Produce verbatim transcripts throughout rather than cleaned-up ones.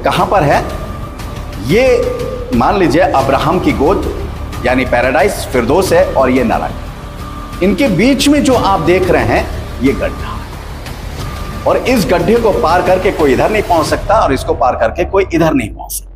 कहां पर है? ये मान लीजिए अब्राहम की गोद यानी पैराडाइस, फिरदौस है, और ये नरक। इनके बीच में जो आप देख रहे हैं ये गड्ढा है, और इस गड्ढे को पार करके कोई इधर नहीं पहुंच सकता और इसको पार करके कोई इधर नहीं पहुंच सकता।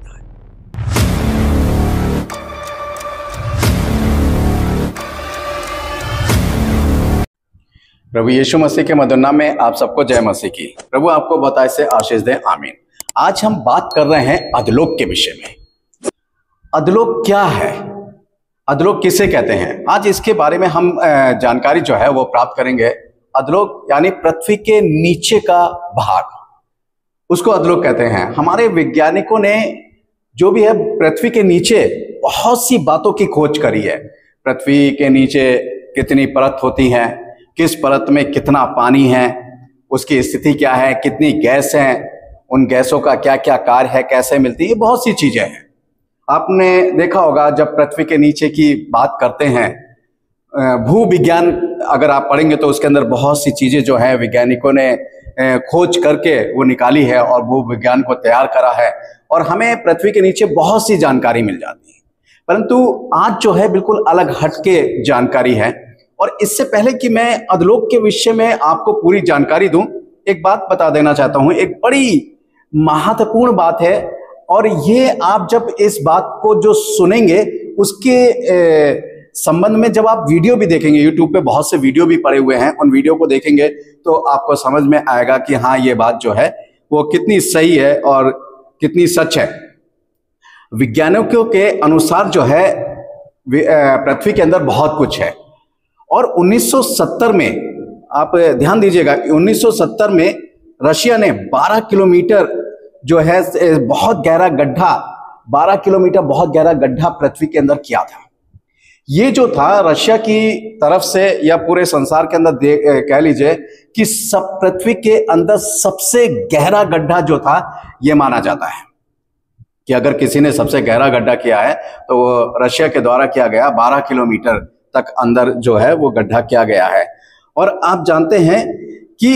प्रभु यीशु मसीह के मधुर नाम में आप सबको जय मसीह की। प्रभु आपको बताए से आशीष दे, आमीन। आज हम बात कर रहे हैं अधोलोक के विषय में। अधोलोक क्या है? अधोलोक किसे कहते हैं? आज इसके बारे में हम जानकारी जो है वो प्राप्त करेंगे। अधोलोक यानी पृथ्वी के नीचे का भाग, उसको अधोलोक कहते हैं। हमारे वैज्ञानिकों ने जो भी है पृथ्वी के नीचे बहुत सी बातों की खोज करी है। पृथ्वी के नीचे कितनी परत होती हैं, किस परत में कितना पानी है, उसकी स्थिति क्या है, कितनी गैस है, उन गैसों का क्या क्या कार्य है, कैसे मिलती है, बहुत सी चीजें हैं। आपने देखा होगा जब पृथ्वी के नीचे की बात करते हैं, भू विज्ञान अगर आप पढ़ेंगे तो उसके अंदर बहुत सी चीजें जो है वैज्ञानिकों ने खोज करके वो निकाली है और भू विज्ञान को तैयार करा है, और हमें पृथ्वी के नीचे बहुत सी जानकारी मिल जाती है। परंतु आज जो है बिल्कुल अलग हटके जानकारी है। और इससे पहले कि मैं अधोलोक के विषय में आपको पूरी जानकारी दूं, एक बात बता देना चाहता हूं। एक बड़ी महत्वपूर्ण बात है, और ये आप जब इस बात को जो सुनेंगे उसके संबंध में जब आप वीडियो भी देखेंगे, यूट्यूब पे बहुत से वीडियो भी पड़े हुए हैं, उन वीडियो को देखेंगे तो आपको समझ में आएगा कि हाँ ये बात जो है वो कितनी सही है और कितनी सच है। वैज्ञानिकों के अनुसार जो है पृथ्वी के अंदर बहुत कुछ है, और उन्नीस सौ सत्तर में आप ध्यान दीजिएगा, उन्नीस सौ सत्तर में रशिया ने बारह किलोमीटर जो है बहुत गहरा गड्ढा, बारह किलोमीटर बहुत गहरा गड्ढा पृथ्वी के अंदर किया था। ये जो था रशिया की तरफ से या पूरे संसार के अंदर कह लीजिए कि सब पृथ्वी के अंदर सबसे गहरा गड्ढा जो था ये माना जाता है कि अगर किसी ने सबसे गहरा गड्ढा किया है तो वो रशिया के द्वारा किया गया बारह किलोमीटर तक अंदर जो है वो गड्ढा किया गया है। और आप जानते हैं कि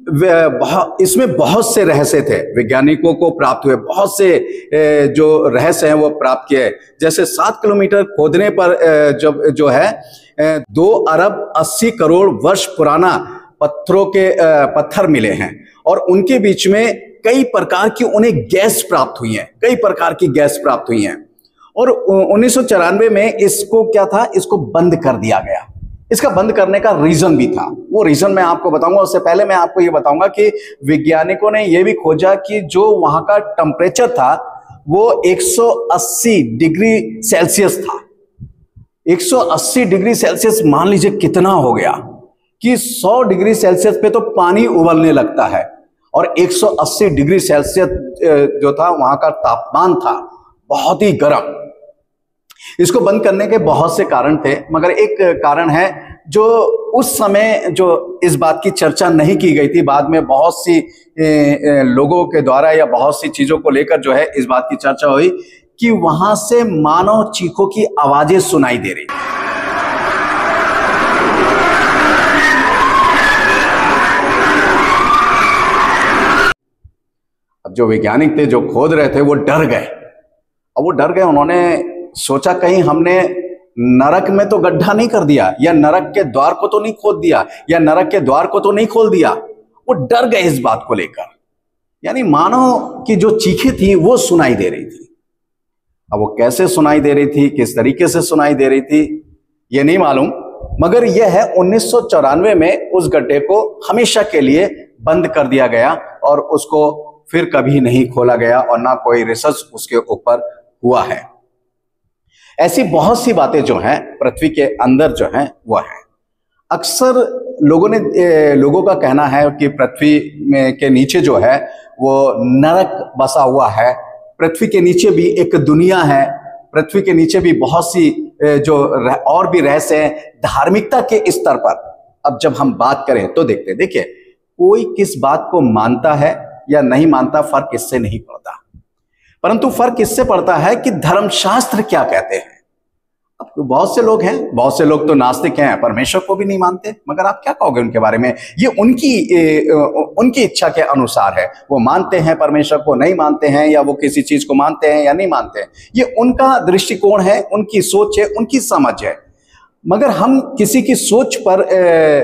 इसमें बहुत से रहस्य थे, वैज्ञानिकों को प्राप्त हुए बहुत से जो रहस्य हैं वो प्राप्त किए। जैसे सात किलोमीटर खोदने पर जब जो है दो अरब अस्सी करोड़ वर्ष पुराना पत्थरों के पत्थर मिले हैं, और उनके बीच में कई प्रकार की उन्हें गैस प्राप्त हुई है, कई प्रकार की गैस प्राप्त हुई है। और उन्नीस सौ चौरानवे में इसको क्या था, इसको बंद कर दिया गया। इसका बंद करने का रीजन भी था, वो रीजन मैं आपको बताऊंगा। उससे पहले मैं आपको ये बताऊंगा कि वैज्ञानिकों ने ये भी खोजा कि जो वहां का टेम्परेचर था वो एक सौ अस्सी डिग्री सेल्सियस था। एक सौ अस्सी डिग्री सेल्सियस मान लीजिए कितना हो गया कि सौ डिग्री सेल्सियस पे तो पानी उबलने लगता है, और एक सौ अस्सी डिग्री सेल्सियस जो था वहां का तापमान था बहुत ही गर्म। इसको बंद करने के बहुत से कारण थे, मगर एक कारण है जो उस समय जो इस बात की चर्चा नहीं की गई थी, बाद में बहुत सी लोगों के द्वारा या बहुत सी चीजों को लेकर जो है इस बात की चर्चा हुई कि वहां से मानव चीखों की आवाजें सुनाई दे रही। अब जो वैज्ञानिक थे जो खोद रहे थे वो डर गए। अब वो डर गए, उन्होंने सोचा कहीं हमने नरक में तो गड्ढा नहीं कर दिया, या नरक के द्वार को तो नहीं खोद दिया, या नरक के द्वार को तो नहीं खोल दिया। वो डर गए इस बात को लेकर, यानी मानव की जो चीखें थी वो सुनाई दे रही थी। अब वो कैसे सुनाई दे रही थी, किस तरीके से सुनाई दे रही थी ये नहीं मालूम, मगर यह है उन्नीस सौ चौरानवे में उस गड्ढे को हमेशा के लिए बंद कर दिया गया, और उसको फिर कभी नहीं खोला गया, और ना कोई रिसर्च उसके ऊपर हुआ है। ऐसी बहुत सी बातें जो हैं पृथ्वी के अंदर जो हैं वो है। अक्सर लोगों ने लोगों का कहना है कि पृथ्वी में के नीचे जो है वो नरक बसा हुआ है, पृथ्वी के नीचे भी एक दुनिया है, पृथ्वी के नीचे भी बहुत सी जो और भी रहस्य हैं धार्मिकता के स्तर पर। अब जब हम बात करें तो देखते हैं, देखिए कोई किस बात को मानता है या नहीं मानता फर्क इससे नहीं पड़ता, परंतु फर्क इससे पड़ता है कि धर्मशास्त्र क्या कहते हैं। अब तो बहुत से लोग हैं, बहुत से लोग तो नास्तिक हैं, परमेश्वर को भी नहीं मानते, मगर आप क्या कहोगे उनके बारे में? ये उनकी ए, उनकी इच्छा के अनुसार है, वो मानते हैं परमेश्वर को, नहीं मानते हैं, या वो किसी चीज को मानते हैं या नहीं मानते हैं, ये उनका दृष्टिकोण है, उनकी सोच है, उनकी समझ है। मगर हम किसी की सोच पर ए,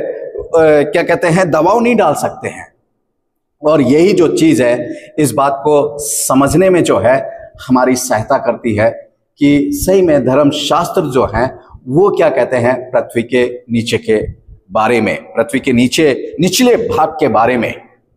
ए, क्या कहते हैं, दबाव नहीं डाल सकते हैं। और यही जो चीज है, इस बात को समझने में जो है हमारी सहायता करती है कि सही में धर्मशास्त्र जो है वो क्या कहते हैं पृथ्वी के नीचे के बारे में, पृथ्वी के नीचे निचले भाग के बारे में,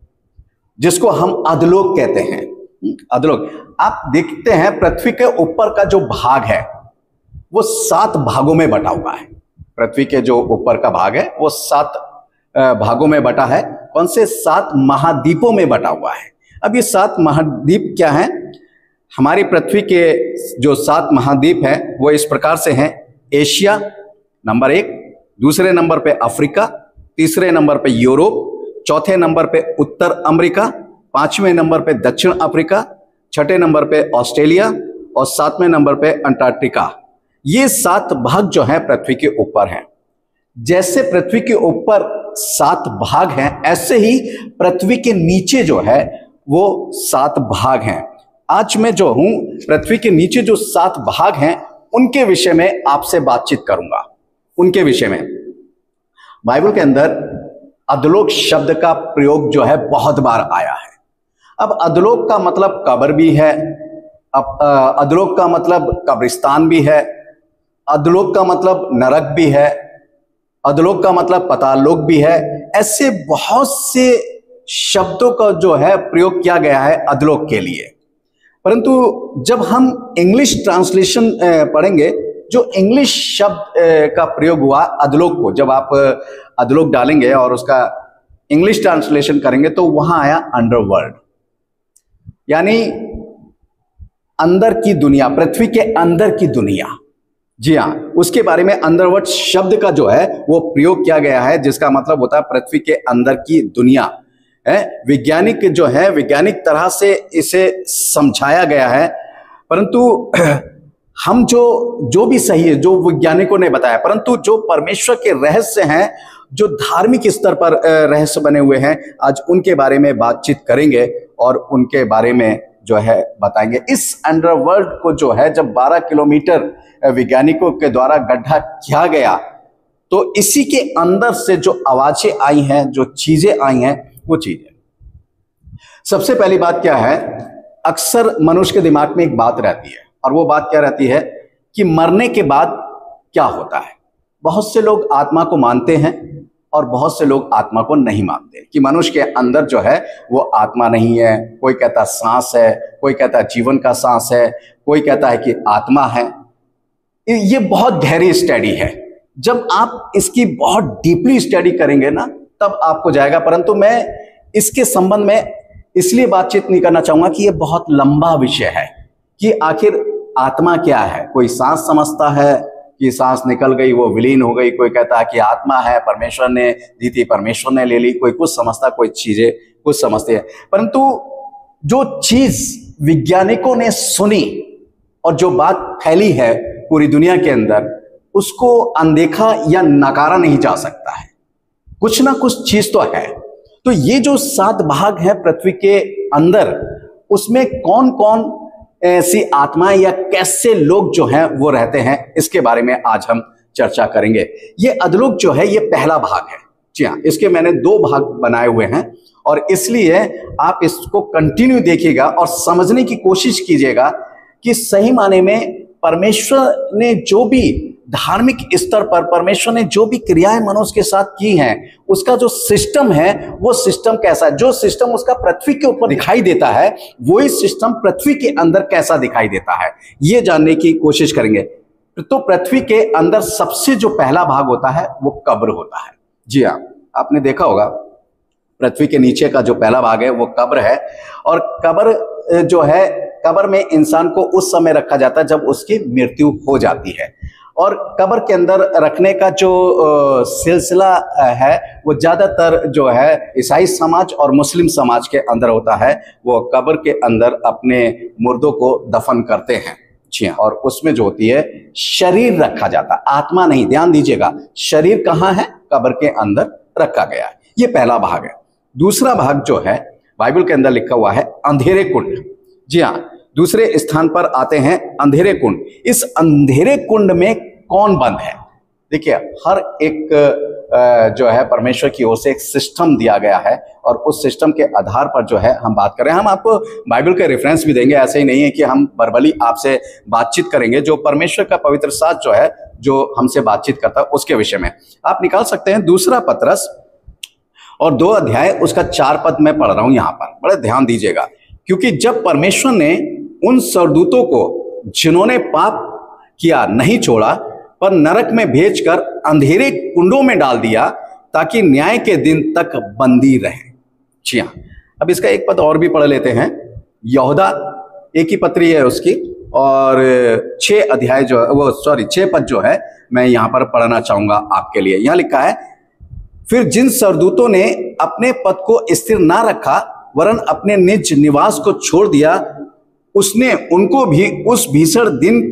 जिसको हम अधलोक कहते हैं। अधलोक, आप देखते हैं पृथ्वी के ऊपर का जो भाग है वो सात भागों में बटा हुआ है। पृथ्वी के जो ऊपर का भाग है वो सात भागों में बटा है। कौन से? सात महाद्वीपों में बटा हुआ है। अब ये सात महाद्वीप क्या हैं? हमारी पृथ्वी के जो सात महाद्वीप हैं वो इस प्रकार से हैं। एशिया नंबर एक, दूसरे नंबर पे अफ्रीका, तीसरे नंबर पे यूरोप, चौथे नंबर पे उत्तर अमेरिका, पांचवें नंबर पे दक्षिण अफ्रीका, छठे नंबर पे ऑस्ट्रेलिया और सातवें नंबर पे अंटार्कटिका। ये सात भाग जो हैं पृथ्वी के ऊपर हैं। जैसे पृथ्वी के ऊपर सात भाग हैं, ऐसे ही पृथ्वी के नीचे जो है वो सात भाग हैं। आज मैं जो हूं पृथ्वी के नीचे जो सात भाग हैं उनके विषय में आपसे बातचीत करूंगा। उनके विषय में बाइबल के अंदर अधोलोक शब्द का प्रयोग जो है बहुत बार आया है। अब अधोलोक का मतलब कब्र भी है, अब अधोलोक का मतलब कब्रिस्तान भी है, अधोलोक का मतलब नरक भी है, अधोलोक का मतलब पाताललोक भी है। ऐसे बहुत से शब्दों का जो है प्रयोग किया गया है अधोलोक के लिए। परंतु जब हम इंग्लिश ट्रांसलेशन पढ़ेंगे, जो इंग्लिश शब्द का प्रयोग हुआ अधोलोक को, जब आप अधोलोक डालेंगे और उसका इंग्लिश ट्रांसलेशन करेंगे तो वहां आया अंडरवर्ल्ड, यानी अंदर की दुनिया, पृथ्वी के अंदर की दुनिया। जी हाँ, उसके बारे में अंडरवर्ल्ड शब्द का जो है वो प्रयोग किया गया है, जिसका मतलब होता है पृथ्वी के अंदर की दुनिया है। वैज्ञानिक जो है, वैज्ञानिक तरह से इसे समझाया गया है, परंतु हम जो जो भी सही है जो वैज्ञानिकों ने बताया, परंतु जो परमेश्वर के रहस्य हैं, जो धार्मिक स्तर पर रहस्य बने हुए हैं, आज उनके बारे में बातचीत करेंगे और उनके बारे में जो है बताएंगे। इस अंडरवर्ल्ड को जो है जब बारह किलोमीटर वैज्ञानिकों के द्वारा गड्ढा किया गया, तो इसी के अंदर से जो आवाजें आई हैं, जो चीजें आई हैं, वो चीजें, सबसे पहली बात क्या है, अक्सर मनुष्य के दिमाग में एक बात रहती है, और वो बात क्या रहती है कि मरने के बाद क्या होता है। बहुत से लोग आत्मा को मानते हैं और बहुत से लोग आत्मा को नहीं मानते, कि मनुष्य के अंदर जो है वो आत्मा नहीं है। कोई कहता सांस है, कोई कहता जीवन का सांस है, कोई कहता है कि आत्मा है। ये बहुत गहरी स्टडी है। जब आप इसकी बहुत डीपली स्टडी करेंगे ना, तब आपको जाएगा। परंतु मैं इसके संबंध में इसलिए बातचीत नहीं करना चाहूंगा कि ये बहुत लंबा विषय है कि आखिर आत्मा क्या है। कोई सांस समझता है कि सांस निकल गई, वो विलीन हो गई। कोई कहता है कि आत्मा है, परमेश्वर ने दी थी, परमेश्वर ने ले ली। कोई कुछ समझता, कोई चीजें कुछ समझते हैं। परंतु जो चीज वैज्ञानिकों ने सुनी और जो बात फैली है पूरी दुनिया के अंदर, उसको अनदेखा या नकारा नहीं जा सकता है। कुछ ना कुछ चीज तो है। तो ये जो सात भाग है पृथ्वी के अंदर, उसमें कौन कौन ऐसी आत्माएं या कैसे लोग जो हैं वो रहते हैं, इसके बारे में आज हम चर्चा करेंगे। ये अधोलोक जो है ये पहला भाग है। जी हाँ, इसके मैंने दो भाग बनाए हुए हैं और इसलिए आप इसको कंटिन्यू देखिएगा और समझने की कोशिश कीजिएगा कि सही माने में परमेश्वर ने जो भी धार्मिक स्तर पर परमेश्वर ने जो भी क्रियाएं मनुष्य के साथ की हैं, उसका जो सिस्टम है वो सिस्टम कैसा है। जो सिस्टम उसका पृथ्वी के ऊपर दिखाई देता है, वही सिस्टम पृथ्वी के अंदर कैसा दिखाई देता है, ये जानने की कोशिश करेंगे। तो पृथ्वी के अंदर सबसे जो पहला भाग होता है वो कब्र होता है। जी हाँ, आपने देखा होगा पृथ्वी के नीचे का जो पहला भाग है वो कब्र है। और कब्र जो है, कब्र में इंसान को उस समय रखा जाता है जब उसकी मृत्यु हो जाती है। और कब्र के अंदर रखने का जो सिलसिला है वो ज्यादातर जो है ईसाई समाज और मुस्लिम समाज के अंदर होता है। वो कब्र के अंदर अपने मुर्दों को दफन करते हैं। जी हाँ, और उसमें जो होती है शरीर रखा जाता, आत्मा नहीं, ध्यान दीजिएगा, शरीर कहाँ है? कब्र के अंदर रखा गया है। ये पहला भाग है। दूसरा भाग जो है बाइबल के अंदर लिखा हुआ है अंधेरे कुंड। जी हाँ, दूसरे स्थान पर आते हैं अंधेरे कुंड। इस अंधेरे कुंड में कौन बंद है? देखिए, हर एक जो है परमेश्वर की ओर से एक सिस्टम दिया गया है और उस सिस्टम के आधार पर जो है हम बात करें। हम आपको बाइबल के रेफरेंस भी देंगे, ऐसे ही नहीं है कि हम वर्बली आपसे बातचीत करेंगे। जो परमेश्वर का पवित्र शास्त्र जो है जो हमसे बातचीत करता है उसके विषय में आप निकाल सकते हैं दूसरा पतरस और दो अध्याय उसका चार पद में पढ़ रहा हूं यहां पर, बड़े ध्यान दीजिएगा। क्योंकि जब परमेश्वर ने उन सरदूतों को जिन्होंने पाप किया नहीं छोड़ा पर नरक में भेजकर अंधेरे कुंडों में डाल दिया ताकि न्याय के दिन तक बंदी रहे। जी हाँ, अब इसका एक पद और भी पढ़ लेते हैं। यहूदा एक ही पत्री है उसकी, और छह अध्याय जो है वो सॉरी छह पद जो है मैं यहां पर पढ़ना चाहूंगा आपके लिए। यहां लिखा है, फिर जिन सरदूतों ने अपने पद को स्थिर ना रखा वरन अपने निज निवास को छोड़ दिया, उसने उनको भी उस भीषण दिन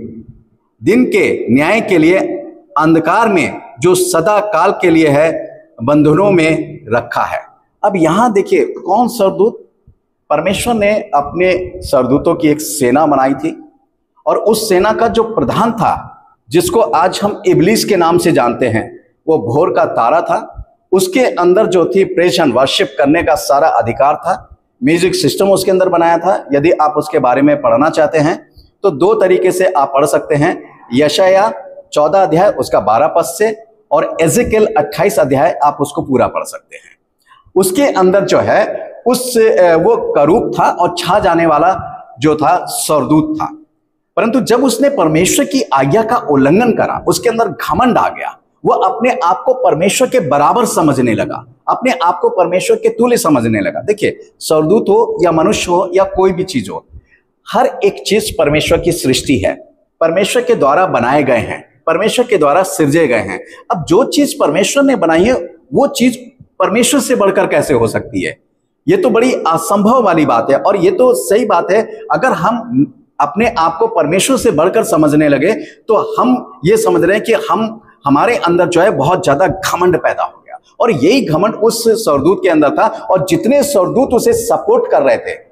दिन के न्याय के लिए अंधकार में जो सदा काल के लिए है बंधनों में रखा है। अब यहां देखिए, कौन सरदूत? परमेश्वर ने अपने सरदूतों की एक सेना बनाई थी और उस सेना का जो प्रधान था, जिसको आज हम इब्लीस के नाम से जानते हैं, वो भोर का तारा था। उसके अंदर जो थी प्रेज एंड वर्शिप करने का सारा अधिकार था। म्यूजिक सिस्टम उसके अंदर बनाया था। यदि आप उसके बारे में पढ़ना चाहते हैं तो दो तरीके से आप पढ़ सकते हैं। यशाया चौदह अध्याय उसका बारह पद से और एजेकिएल अट्ठाईस अध्याय आप उसको पूरा पढ़ सकते हैं। उसके अंदर जो है उस वो करूब था और छा जाने वाला जो था सरदूत था। परंतु जब उसने परमेश्वर की आज्ञा का उल्लंघन करा, उसके अंदर घमंड आ गया। वो अपने आप को परमेश्वर के बराबर समझने लगा, अपने आप को परमेश्वर के तुल्य समझने लगा। देखिए, सरदूत हो या मनुष्य हो या कोई भी चीज हो, हर एक चीज परमेश्वर की सृष्टि है, परमेश्वर के द्वारा बनाए गए हैं, परमेश्वर के द्वारा सृजे गए हैं। अब जो चीज परमेश्वर ने बनाई है वो चीज परमेश्वर से बढ़कर कैसे हो सकती है? ये तो बड़ी असंभव वाली बात है। और ये तो सही बात है, अगर हम अपने आप को परमेश्वर से बढ़कर समझने लगे तो हम ये समझ रहे हैं कि हम हमारे अंदर जो है बहुत ज्यादा घमंड पैदा हो गया। और यही घमंड उस सरदूत के अंदर था, और जितने सरदूत उसे सपोर्ट कर रहे थे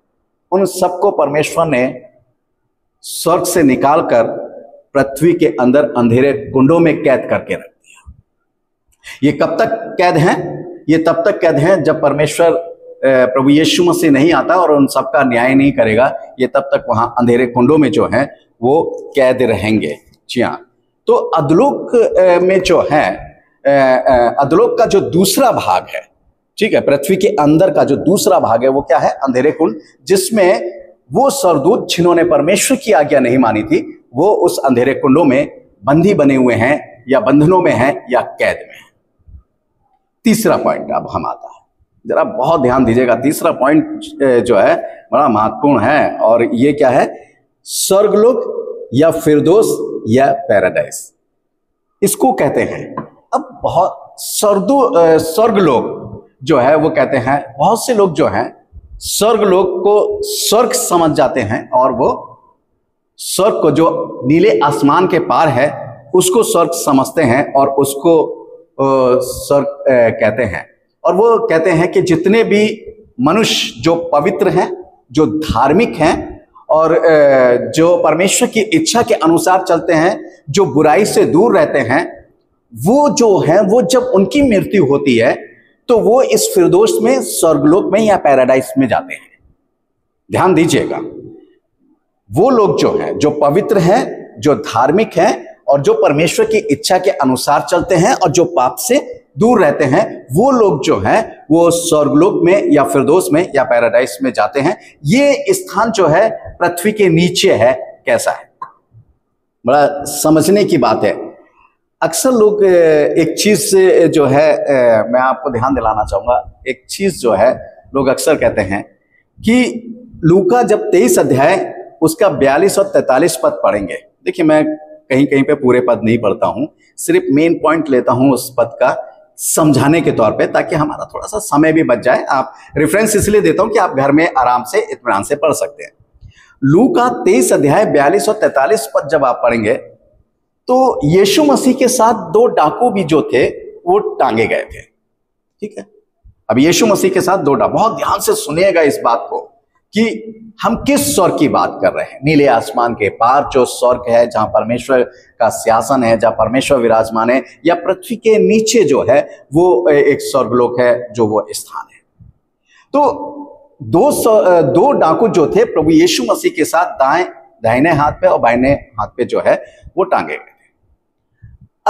उन सबको परमेश्वर ने स्वर्ग से निकालकर पृथ्वी के अंदर अंधेरे कुंडों में कैद करके रख दिया। ये कब तक कैद हैं? ये तब तक कैद हैं जब परमेश्वर प्रभु यीशु मसीह नहीं आता और उन सबका न्याय नहीं करेगा। ये तब तक वहां अंधेरे कुंडों में जो है वो कैद रहेंगे। जी हाँ, तो अधोलोक में जो है, अधोलोक का जो दूसरा भाग है, ठीक है, पृथ्वी के अंदर का जो दूसरा भाग है वो क्या है? अंधेरे कुंड, जिसमें वो सरदूत जिन्होंने परमेश्वर की आज्ञा नहीं मानी थी वो उस अंधेरे कुंडों में बंदी बने हुए हैं, या बंधनों में हैं, या कैद में हैं। तीसरा पॉइंट अब हम आता है, जरा बहुत ध्यान दीजिएगा। तीसरा पॉइंट जो है बड़ा महत्वपूर्ण है, और ये क्या है? स्वर्गलोक या फिरदौस या पैराडाइस, इसको कहते हैं। अब बहुत स्वर्गो स्वर्गलोक जो है वो कहते हैं, बहुत से लोग जो हैं स्वर्गलोक को स्वर्ग समझ जाते हैं, और वो स्वर्ग को जो नीले आसमान के पार है उसको स्वर्ग समझते हैं और उसको स्वर्ग कहते हैं। और वो कहते हैं कि जितने भी मनुष्य जो पवित्र हैं, जो धार्मिक हैं और जो परमेश्वर की इच्छा के अनुसार चलते हैं, जो बुराई से दूर रहते हैं, वो जो है वो जब उनकी मृत्यु होती है तो वो इस फिरदौस में, स्वर्गलोक में या पैराडाइस में जाते हैं। ध्यान दीजिएगा, वो लोग जो हैं, जो पवित्र हैं, जो धार्मिक हैं और जो परमेश्वर की इच्छा के अनुसार चलते हैं और जो पाप से दूर रहते हैं, वो लोग जो हैं वो स्वर्गलोक में या फिरदौस में या पैराडाइस में जाते हैं। ये स्थान जो है पृथ्वी के नीचे है। कैसा है? बड़ा समझने की बात है। अक्सर लोग एक चीज से जो है, मैं आपको ध्यान दिलाना चाहूंगा, एक चीज जो है लोग अक्सर कहते हैं कि लूका जब तेईस अध्याय उसका बयालीस और तैंतालीस पद पढ़ेंगे। देखिए, मैं कहीं कहीं पे पूरे पद नहीं पढ़ता हूं, सिर्फ मेन पॉइंट लेता हूं उस पद का समझाने के तौर पे, ताकि हमारा थोड़ा सा समय भी बच जाए। आप रेफरेंस इसलिए देता हूं कि आप घर में आराम से इत्मीनान से पढ़ सकते हैं। लूका तेईस अध्याय बयालीस और तैंतालीस पद जब आप पढ़ेंगे तो यीशु मसीह के साथ दो डाकू भी जो थे वो टांगे गए थे। ठीक है, अब यीशु मसीह के साथ दो डाकू, बहुत ध्यान से सुनिएगा इस बात को कि हम किस स्वर्ग की बात कर रहे हैं। नीले आसमान के पार जो स्वर्ग है, जहां परमेश्वर का सिंहासन है, जहां परमेश्वर विराजमान है, या पृथ्वी के नीचे जो है वो एक स्वर्गलोक है जो वो स्थान है। तो दो दो डाकू जो थे प्रभु यीशु मसीह के साथ दाएं दाहिने हाथ पे और बाइने हाथ पे जो है वो टांगे गए थे।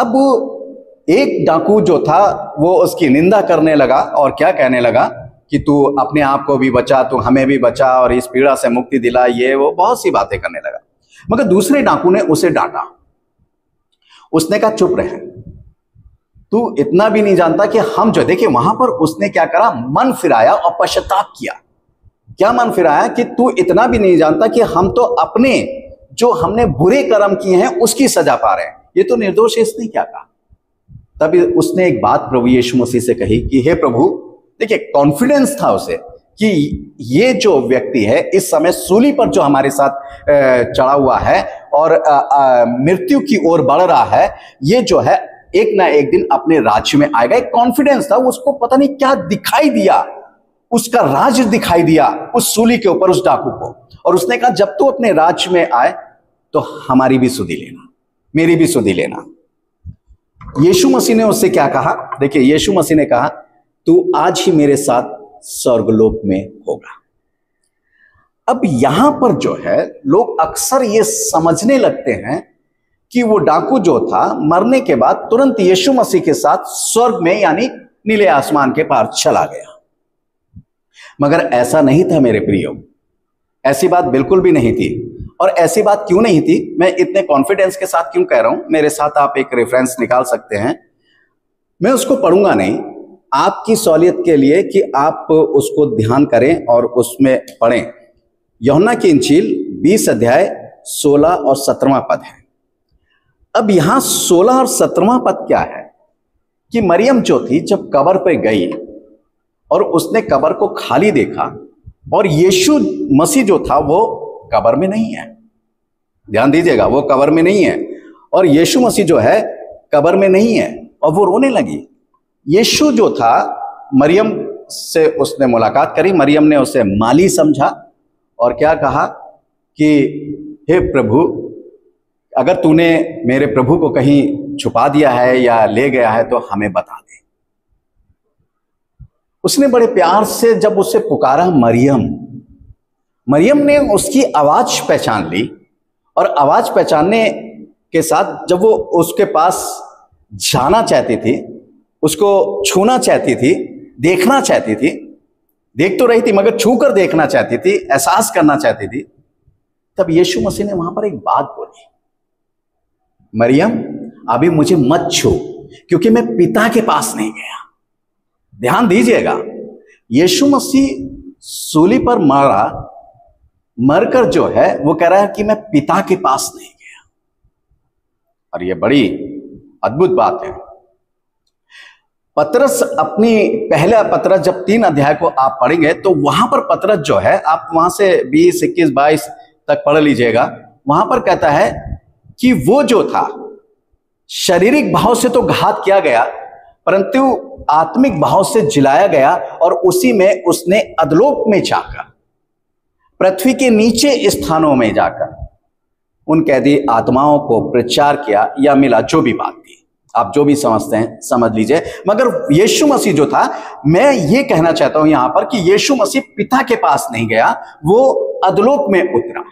अब एक डाकू जो था वो उसकी निंदा करने लगा और क्या कहने लगा कि तू अपने आप को भी बचा, तू हमें भी बचा और इस पीड़ा से मुक्ति दिला, ये वो बहुत सी बातें करने लगा। मगर दूसरे डाकू ने उसे डांटा। उसने कहा चुप रहे, तू इतना भी नहीं जानता कि हम जो, देखिए वहां पर उसने क्या करा, मन फिराया और पश्चाताप किया। क्या मन फिराया कि तू इतना भी नहीं जानता कि हम तो अपने जो हमने बुरे कर्म किए हैं उसकी सजा पा रहे हैं, ये तो निर्दोष है। इसने क्या कहा? तब उसने एक बात प्रभु यीशु मसीह से कही कि हे प्रभु, देखिए कॉन्फिडेंस था उसे कि ये जो व्यक्ति है इस समय सूली पर जो हमारे साथ चढ़ा हुआ है और मृत्यु की ओर बढ़ रहा है, ये जो है एक ना एक दिन अपने राज्य में आएगा। एक कॉन्फिडेंस था उसको, पता नहीं क्या दिखाई दिया, उसका राज्य दिखाई दिया उस सूली के ऊपर, उस डाकू को। और उसने कहा जब तू अपने राज्य में आए तो हमारी भी सुधि लेना, मेरी भी सुधि लेना। यीशु मसीह ने उससे क्या कहा? देखिए यीशु मसीह ने कहा तू आज ही मेरे साथ स्वर्गलोक में होगा। अब यहां पर जो है लोग अक्सर ये समझने लगते हैं कि वो डाकू जो था मरने के बाद तुरंत यीशु मसीह के साथ स्वर्ग में यानी नीले आसमान के पार चला गया। मगर ऐसा नहीं था मेरे प्रियो, ऐसी बात बिल्कुल भी नहीं थी। और ऐसी बात क्यों नहीं थी, मैं इतने कॉन्फिडेंस के साथ क्यों कह रहा हूं? मेरे साथ आप एक रेफरेंस निकाल सकते हैं, मैं उसको पढ़ूंगा नहीं, आपकी सहूलियत के लिए कि आप उसको ध्यान करें और उसमें पढ़ें। यूहन्ना की इंजील बीस अध्याय सोलह और सत्रहवां पद है। अब यहां सोलह और सत्रहवां पद क्या है कि मरियम जो थी जब कब्र पर गई और उसने कब्र को खाली देखा और यीशु मसीह जो था वो कब्र में नहीं है। ध्यान दीजिएगा, वो कब्र में नहीं है और यीशु मसीह जो है कब्र में नहीं है। और वो रोने लगी। यीशु जो था, मरियम से उसने मुलाकात करी, मरियम ने उसे माली समझा और क्या कहा कि हे प्रभु, अगर तूने मेरे प्रभु को कहीं छुपा दिया है या ले गया है तो हमें बता दे। उसने बड़े प्यार से जब उसे पुकारा मरियम, मरियम ने उसकी आवाज पहचान ली और आवाज पहचानने के साथ जब वो उसके पास जाना चाहती थी, उसको छूना चाहती थी, देखना चाहती थी, देख तो रही थी मगर छू कर देखना चाहती थी, एहसास करना चाहती थी, तब यीशु मसीह ने वहां पर एक बात बोली, मरियम अभी मुझे मत छू क्योंकि मैं पिता के पास नहीं गया। ध्यान दीजिएगा, यीशु मसीह सूली पर मरा, मरकर जो है वो कह रहा है कि मैं पिता के पास नहीं गया। और ये बड़ी अद्भुत बात है। पतरस अपनी पहला पतरस जब तीन अध्याय को आप पढ़ेंगे तो वहां पर पतरस जो है, आप वहां से बीस इक्कीस बाईस तक पढ़ लीजिएगा, वहां पर कहता है कि वो जो था शारीरिक भाव से तो घात किया गया परंतु आत्मिक भाव से जिलाया गया और उसी में उसने अधोलोक में जाकर, पृथ्वी के नीचे स्थानों में जाकर उन कैदी आत्माओं को प्रचार किया या मिला, जो भी बात थी, आप जो भी समझते हैं समझ लीजिए। मगर यीशु मसीह जो था, मैं ये कहना चाहता हूं यहां पर कि यीशु मसीह पिता के पास नहीं गया, वो अधोलोक में उतरा।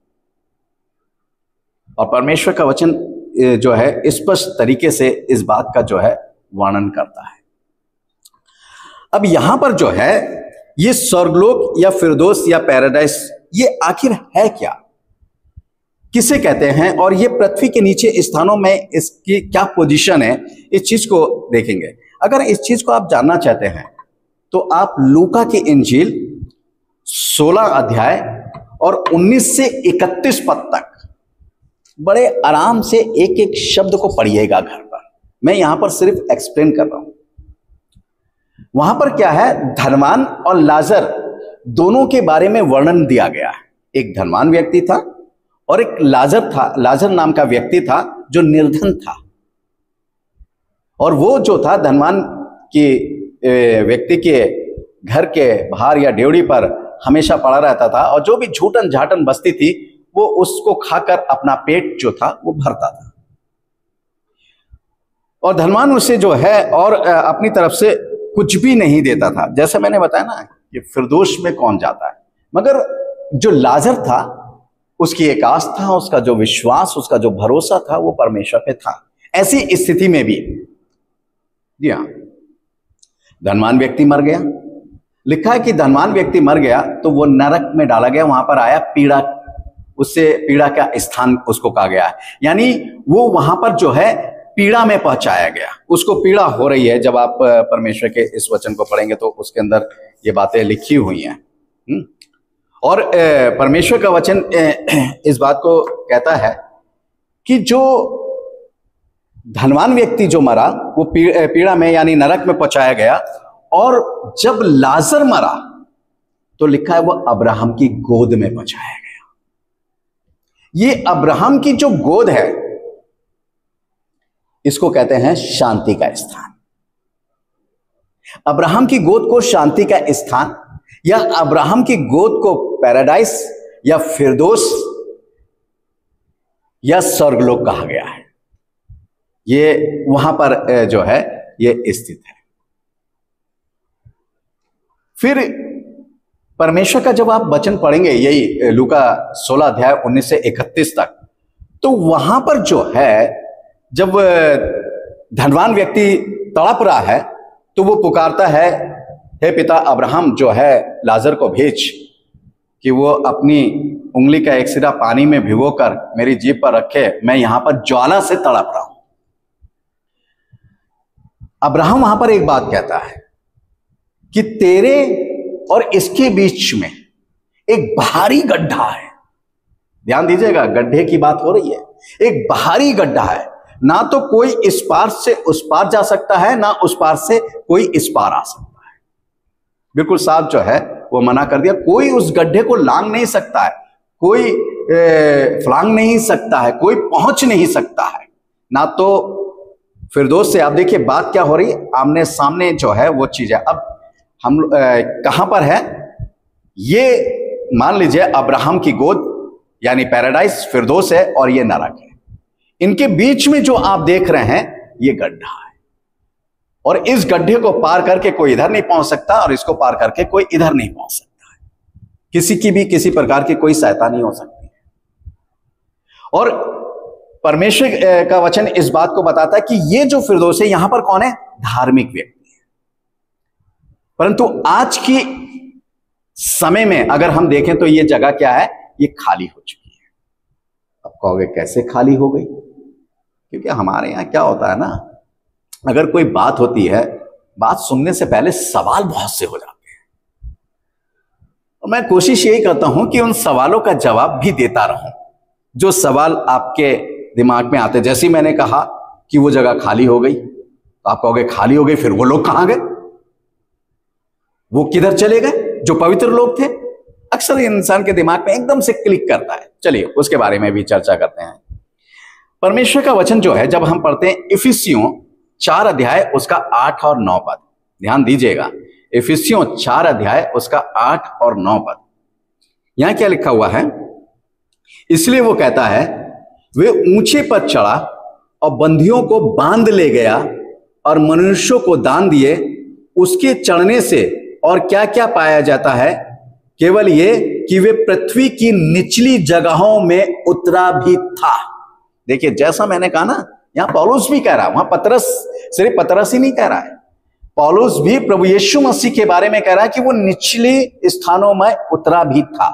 और परमेश्वर का वचन जो है स्पष्ट तरीके से इस बात का जो है वर्णन करता है। अब यहां पर जो है ये स्वर्गलोक या फिरदौस या पैराडाइस, ये आखिर है क्या, किसे कहते हैं, और ये पृथ्वी के नीचे स्थानों में इसकी क्या पोजीशन है, इस चीज को देखेंगे। अगर इस चीज को आप जानना चाहते हैं तो आप लूका की इंजील सोलह अध्याय और उन्नीस से इकतीस पद तक बड़े आराम से एक एक शब्द को पढ़िएगा घर पर। मैं यहां पर सिर्फ एक्सप्लेन कर रहा हूं। वहां पर क्या है, धनवान और लाजर दोनों के बारे में वर्णन दिया गया है। एक धनवान व्यक्ति था और एक लाजर था, लाजर नाम का व्यक्ति था जो निर्धन था। और वो जो था धनवान की व्यक्ति के घर के बाहर या ड्योढ़ी पर हमेशा पड़ा रहता था और जो भी झूठन झाटन बस्ती थी वो उसको खाकर अपना पेट जो था वो भरता था। और धनवान उसे जो है और अपनी तरफ से कुछ भी नहीं देता था। जैसे मैंने बताया ना कि फिरदौस में कौन जाता है, मगर जो लाजर था उसकी एक आस्था, उसका जो विश्वास, उसका जो भरोसा था वो परमेश्वर पे था। ऐसी स्थिति में भी जी हाँ, धनवान व्यक्ति मर गया। लिखा है कि धनवान व्यक्ति मर गया तो वो नरक में डाला गया, वहां पर आया पीड़ा, उससे पीड़ा का स्थान उसको कहा गया है, यानी वो वहां पर जो है पीड़ा में पहुंचाया गया। उसको पीड़ा हो रही है। जब आप परमेश्वर के इस वचन को पढ़ेंगे तो उसके अंदर ये बातें लिखी हुई हैं। और परमेश्वर का वचन इस बात को कहता है कि जो धनवान व्यक्ति जो मरा वो पीड़ा में यानी नरक में पहुंचाया गया। और जब लाजर मरा तो लिखा है वो अब्राहम की गोद में पहुंचाया गया। ये अब्राहम की जो गोद है इसको कहते हैं शांति का स्थान। अब्राहम की गोद को शांति का स्थान या अब्राहम की गोद को पैराडाइस या फिरदौस या स्वर्गलोक कहा गया है। ये वहां पर जो है ये स्थित है। फिर परमेश्वर का जब आप वचन पढ़ेंगे यही लूका सोलह अध्याय उन्नीस से इकतीस तक, तो वहां पर जो है जब धनवान व्यक्ति तड़प रहा है तो वो पुकारता है, हे पिता अब्राहम जो है लाजर को भेज कि वो अपनी उंगली का एक सिरा पानी में भिगोकर मेरी जीभ पर रखे, मैं यहां पर ज्वाला से तड़प रहा हूं। अब्राहम वहां पर एक बात कहता है कि तेरे और इसके बीच में एक भारी गड्ढा है। ध्यान दीजिएगा, गड्ढे की बात हो रही है। एक भारी गड्ढा है, ना तो कोई इस पार से उस पार जा सकता है, ना उस पार से कोई इस पार आ सकता है। बिल्कुल साफ जो है वो मना कर दिया। कोई उस गड्ढे को लांग नहीं सकता है, कोई ए, फलांग नहीं सकता है, कोई पहुंच नहीं सकता है। ना तो फिरदौस से, आप देखिए बात क्या हो रही है, आमने सामने जो है वो चीज है। अब हम कहां पर है ये, मान लीजिए अब्राहम की गोद यानी पैराडाइस फिरदौस है और ये नरक है। इनके बीच में जो आप देख रहे हैं ये गड्ढा है और इस गड्ढे को पार करके कोई इधर नहीं पहुंच सकता और इसको पार करके कोई इधर नहीं पहुंच सकता है। किसी की भी किसी प्रकार की कोई सहायता नहीं हो सकती है। और परमेश्वर का वचन इस बात को बताता है कि ये जो फिरदौस है यहां पर कौन है, धार्मिक व्यक्ति है। परंतु आज की समय में अगर हम देखें तो ये जगह क्या है, ये खाली हो चुकी है। अब कहोगे कैसे खाली हो गई, क्योंकि हमारे यहां क्या होता है ना, अगर कोई बात होती है, बात सुनने से पहले सवाल बहुत से हो जाते हैं और मैं कोशिश यही करता हूं कि उन सवालों का जवाब भी देता रहूं जो सवाल आपके दिमाग में आते। जैसे मैंने कहा कि वो जगह खाली हो गई, तो आप कहोगे खाली हो गई, फिर वो लोग कहां गए, वो किधर चले गए जो पवित्र लोग थे। अक्सर इंसान के दिमाग में एकदम से क्लिक करता है। चलिए उसके बारे में भी चर्चा करते हैं। परमेश्वर का वचन जो है जब हम पढ़ते हैं इफिसियों चार अध्याय उसका आठ और नौ पद, ध्यान दीजिएगा, इफिसियों चार अध्याय उसका आठ और नौ पद, यहां क्या लिखा हुआ है, इसलिए वो कहता है वे ऊंचे पर चढ़ा और बंधियों को बांध ले गया और मनुष्यों को दान दिए। उसके चढ़ने से और क्या क्या पाया जाता है, केवल ये कि वे पृथ्वी की निचली जगहों में उतरा भी था। देखिए जैसा मैंने कहा ना, यहां पौलुस भी कह रहा है, वहां पतरस, सिर्फ पतरस ही नहीं कह रहा है, पौलुस भी प्रभु यीशु मसीह के बारे में कह रहा है कि वो निचले स्थानों में उतरा भी था।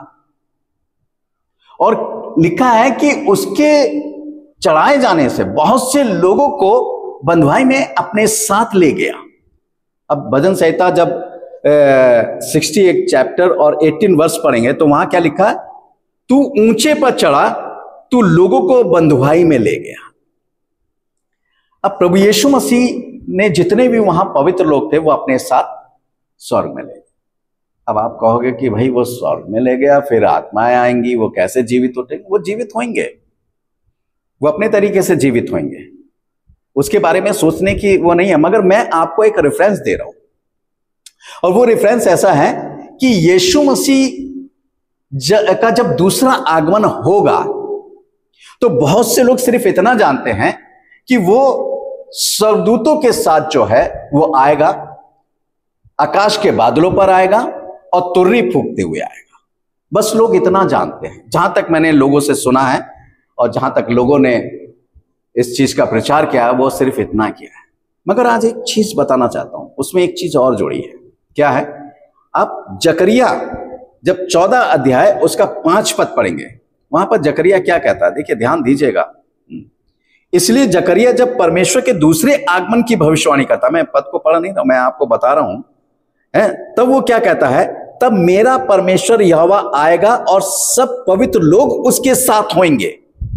और लिखा है कि उसके चढ़ाए जाने से बहुत से लोगों को बंधुआई में अपने साथ ले गया। अब भजन संहिता जब सिक्सटी एक चैप्टर और एटीन वर्ष पढ़ेंगे तो वहां क्या लिखा है, तू ऊंचे पर चढ़ा, तू लोगों को बंधुआई में ले गया। अब प्रभु यीशु मसीह ने जितने भी वहां पवित्र लोग थे वो अपने साथ स्वर्ग में ले गए। अब आप कहोगे कि भाई वो स्वर्ग में ले गया, फिर आत्माएं आएंगी, वो कैसे जीवित उठेंगे? वो जीवित होंगे, वो अपने तरीके से जीवित होंगे, उसके बारे में सोचने की वो नहीं है। मगर मैं आपको एक रेफरेंस दे रहा हूं, और वो रेफरेंस ऐसा है कि यीशु मसीह का जब दूसरा आगमन होगा तो बहुत से लोग सिर्फ इतना जानते हैं कि वो स्वर्गदूतों के साथ जो है वो आएगा, आकाश के बादलों पर आएगा और तुर्री फूंकते हुए आएगा। बस लोग इतना जानते हैं, जहां तक मैंने लोगों से सुना है और जहां तक लोगों ने इस चीज का प्रचार किया है, वो सिर्फ इतना किया है। मगर आज एक चीज बताना चाहता हूं, उसमें एक चीज और जुड़ी है। क्या है? आप जकरिया जब चौदह अध्याय उसका पांच पद पढ़ेंगे, वहां पर जकरिया क्या कहता है, देखिए ध्यान दीजिएगा। इसलिए जकरिया जब परमेश्वर के दूसरे आगमन की भविष्यवाणी करता, मैं पद को पढ़ नहीं रहा, मैं आपको बता रहा हूं, है, तब वो क्या कहता है, तब मेरा परमेश्वर यहोवा आएगा और सब पवित्र लोग उसके साथ होंगे।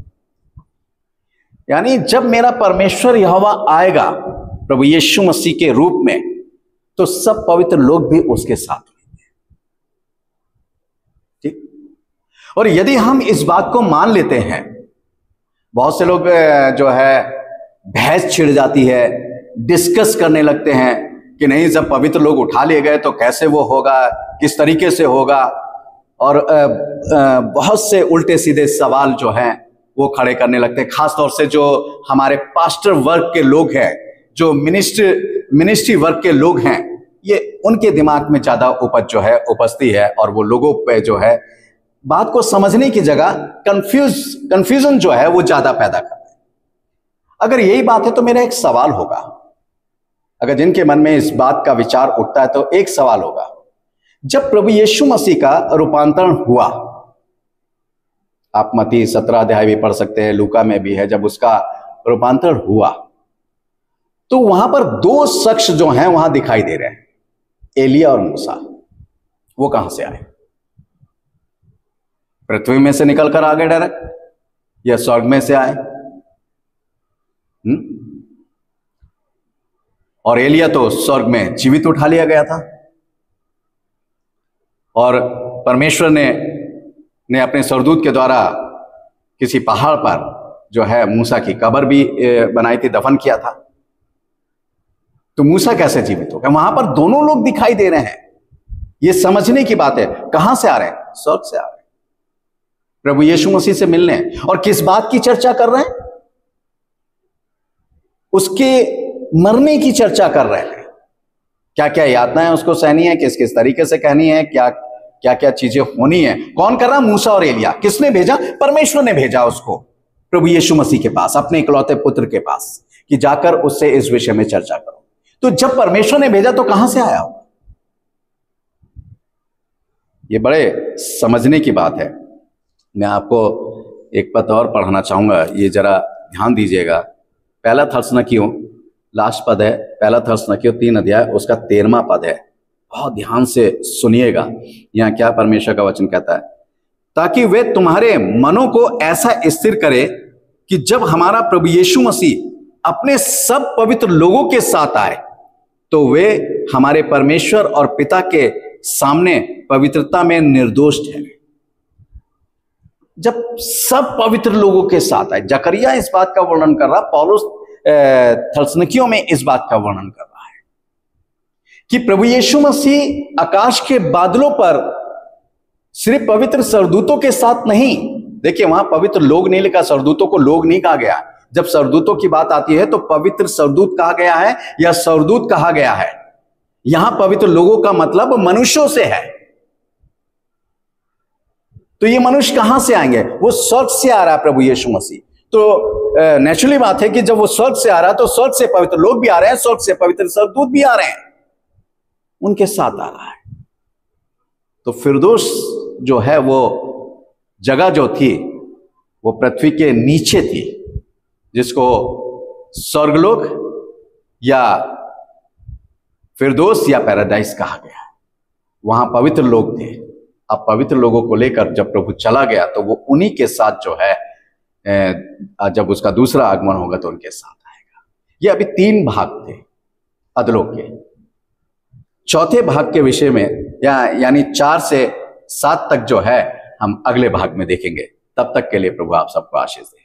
यानी जब मेरा परमेश्वर यहोवा आएगा प्रभु यीशु मसीह के रूप में, तो सब पवित्र लोग भी उसके साथ होंगे। ठीक? और यदि हम इस बात को मान लेते हैं, बहुत से लोग जो है बहस छिड़ जाती है, डिस्कस करने लगते हैं कि नहीं, जब पवित्र लोग उठा लिए गए तो कैसे वो होगा, किस तरीके से होगा, और बहुत से उल्टे सीधे सवाल जो हैं वो खड़े करने लगते हैं। खासतौर से जो हमारे पास्टर वर्ग के लोग हैं, जो मिनिस्ट्री मिनिस्ट्री वर्ग के लोग हैं, ये उनके दिमाग में ज्यादा उपज जो है उपजती है, और वो लोगों पे जो है बात को समझने की जगह कंफ्यूज कंफ्यूजन जो है वो ज्यादा पैदा करते हैं। अगर यही बात है तो मेरा एक सवाल होगा, अगर जिनके मन में इस बात का विचार उठता है तो एक सवाल होगा, जब प्रभु यीशु मसीह का रूपांतरण हुआ, आप मत्ती सत्रह अध्याय भी पढ़ सकते हैं, लूका में भी है, जब उसका रूपांतरण हुआ तो वहां पर दो शख्स जो हैं वहां दिखाई दे रहे हैं, एलिया और मूसा। वो कहां से आए? पृथ्वी में से निकलकर आ गए डायरेक्ट, या स्वर्ग में से आए? हुँ? और एलिया तो स्वर्ग में जीवित उठा लिया गया था, और परमेश्वर ने ने अपने स्वर्गदूत के द्वारा किसी पहाड़ पर जो है मूसा की कब्र भी बनाई थी, दफन किया था। तो मूसा कैसे जीवित हो गए? वहां पर दोनों लोग दिखाई दे रहे हैं। ये समझने की बात है। कहां से आ रहे हैं? स्वर्ग से आ रहे हैं, प्रभु यीशु मसीह से मिलने। और किस बात की चर्चा कर रहे हैं? उसके मरने की चर्चा कर रहे हैं। क्या क्या यातनाएं उसको सहनी है, किस किस तरीके से कहनी है, क्या क्या क्या चीजें होनी है। कौन कर रहा? मूसा और एलिया। किसने भेजा? परमेश्वर ने भेजा उसको प्रभु यीशु मसीह के पास, अपने इकलौते पुत्र के पास, कि जाकर उससे इस विषय में चर्चा करो। तो जब परमेश्वर ने भेजा तो कहां से आया हो? यह बड़े समझने की बात है। मैं आपको एक पद और पढ़ाना चाहूंगा, ये जरा ध्यान दीजिएगा। पहला थस्सलुनीकियों, लास्ट पद है, पहला थस्सलुनीकियों तीन अध्याय उसका तेरहवां पद है। बहुत ध्यान से सुनिएगा, यहां क्या परमेश्वर का वचन कहता है, ताकि वे तुम्हारे मनों को ऐसा स्थिर करे कि जब हमारा प्रभु यीशु मसीह अपने सब पवित्र लोगों के साथ आए तो वे हमारे परमेश्वर और पिता के सामने पवित्रता में निर्दोष ठहरे। जब सब पवित्र लोगों के साथ आए, जकरिया इस बात का वर्णन कर रहा, पौलुस थस्सलुनीकियों में इस बात का वर्णन कर रहा है कि प्रभु यीशु मसीह आकाश के बादलों पर सिर्फ पवित्र स्वर्गदूतों के साथ नहीं, देखिए वहां पवित्र लोग नहीं लिखा, स्वर्गदूतों को लोग नहीं कहा गया। जब स्वर्गदूतों की बात आती है तो पवित्र स्वर्गदूत कहा गया है या स्वर्गदूत कहा गया है। यहां पवित्र लोगों का मतलब मनुष्यों से है। तो ये मनुष्य कहां से आएंगे? वो स्वर्ग से आ रहा है प्रभु यीशु मसीह। तो नेचुरली बात है कि जब वो स्वर्ग से आ रहा है तो स्वर्ग से पवित्र लोग भी आ रहे हैं, स्वर्ग से पवित्र स्वर्गदूत भी आ रहे हैं, उनके साथ आ रहा है। तो फिरदौस जो है वो जगह जो थी वो पृथ्वी के नीचे थी, जिसको स्वर्गलोक या फिरदौस या पैराडाइस कहा गया है। वहां पवित्र लोग थे। अब पवित्र लोगों को लेकर जब प्रभु चला गया तो वो उन्हीं के साथ जो है, जब उसका दूसरा आगमन होगा तो उनके साथ आएगा। ये अभी तीन भाग थे अधलोक के। चौथे भाग के विषय में या यानी चार से सात तक जो है हम अगले भाग में देखेंगे। तब तक के लिए प्रभु आप सबको आशीष दे।